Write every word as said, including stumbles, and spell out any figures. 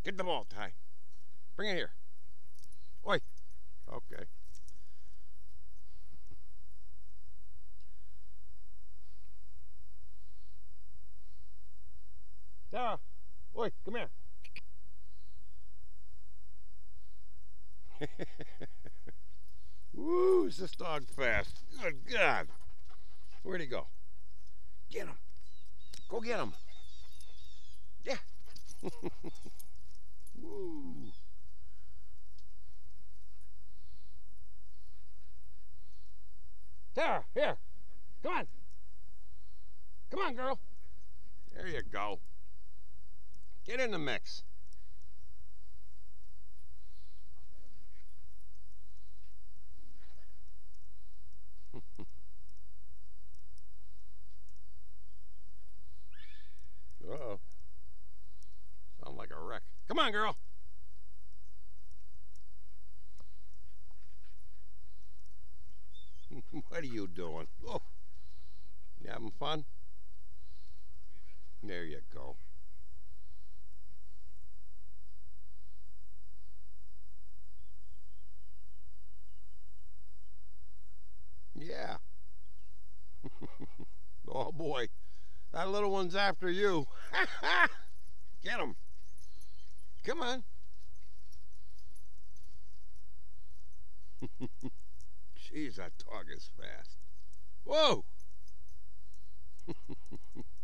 Get the ball, Ty. Bring it here. Oi. Okay. Tara. Oi, come here. Woo, is this dog fast? Good God. Where'd he go? Get him. Go get him. Yeah. Woo. Tara, here. Come on. Come on, girl. There you go. Get in the mix. Uh-oh. Sound like a wreck. Come on, girl. What are you doing? Oh, you having fun? There you go. Yeah. Oh, boy. That little one's after you. Get him. Come on. Jeez, that dog is fast. Whoa.